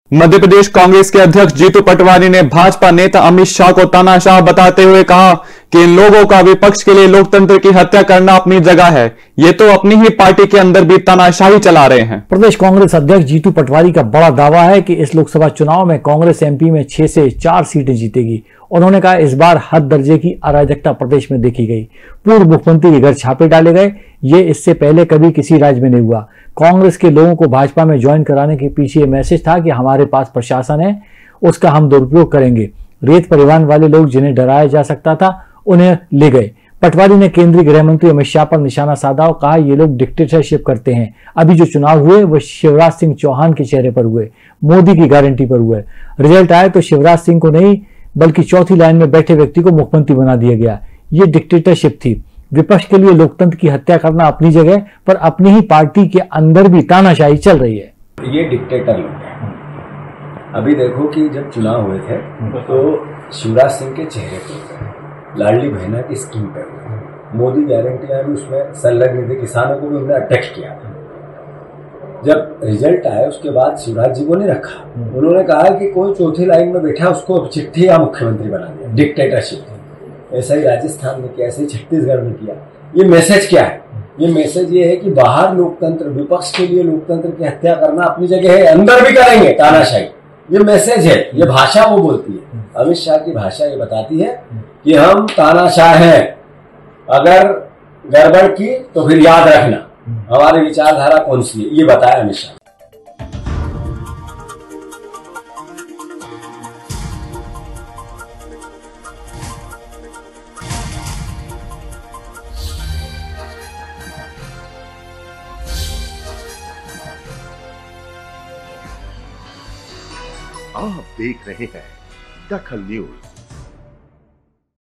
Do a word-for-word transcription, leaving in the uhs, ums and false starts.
मध्य प्रदेश कांग्रेस के अध्यक्ष जीतू पटवारी ने भाजपा नेता अमित शाह को तानाशाह बताते हुए कहा कि इन लोगों का विपक्ष के लिए लोकतंत्र की हत्या करना अपनी जगह है, ये तो अपनी ही पार्टी के अंदर भी तानाशाही चला रहे हैं। प्रदेश कांग्रेस अध्यक्ष जीतू पटवारी का बड़ा दावा है कि इस लोकसभा चुनाव में कांग्रेस एमपी में छह से चार सीटें जीतेगी। उन्होंने कहा इस बार हद दर्जे की अराजकता प्रदेश में देखी गई। पूर्व मुख्यमंत्री के घर छापे डाले गए, ये इससे पहले कभी किसी राज्य में नहीं हुआ। कांग्रेस के लोगों को भाजपा में ज्वाइन कराने के पीछे मैसेज था कि हमारे पास प्रशासन है, उसका हम दुरुपयोग करेंगे। रेत परिवहन वाले लोग जिन्हें डराया जा सकता था उन्हें ले गए। पटवारी ने केंद्रीय गृह मंत्री अमित शाह पर निशाना साधा और कहा ये लोग डिक्टेटरशिप करते हैं। अभी जो चुनाव हुए वो शिवराज सिंह चौहान के चेहरे पर हुए, मोदी की गारंटी पर हुए। रिजल्ट आए तो शिवराज सिंह को नहीं बल्कि चौथी लाइन में बैठे व्यक्ति को मुख्यमंत्री बना दिया गया। ये डिक्टेटरशिप थी। विपक्ष के लिए लोकतंत्र की हत्या करना अपनी जगह, पर अपनी ही पार्टी के अंदर भी तानाशाही चल रही है। ये डिक्टेटर लोग हैं। अभी देखो कि जब चुनाव हुए थे तो शिवराज सिंह के चेहरे पर लाडली बहना की स्कीम पे हुए, मोदी गारंटियां भी उसमें संलग्न थे, किसानों को भी उन्होंने अटैक किया था। जब रिजल्ट आया उसके बाद शिवराज जी को नहीं रखा, उन्होंने कहा कि कोई चौथी लाइन में बैठा उसको चिट्ठी या मुख्यमंत्री बना दिया। डिक्टेटरशिप ऐसा ही राजस्थान में किया, ऐसे ही छत्तीसगढ़ में किया। ये मैसेज क्या है? ये मैसेज ये है कि बाहर लोकतंत्र, विपक्ष के लिए लोकतंत्र की हत्या करना अपनी जगह है, अंदर भी करेंगे तानाशाही। ये मैसेज है, ये भाषा वो बोलती है। अमित शाह की भाषा ये बताती है कि हम तानाशाह हैं, अगर गड़बड़ की तो फिर याद रखना हमारी विचारधारा कौन सी है, ये बताया अमित शाह। आप देख रहे हैं दखल न्यूज।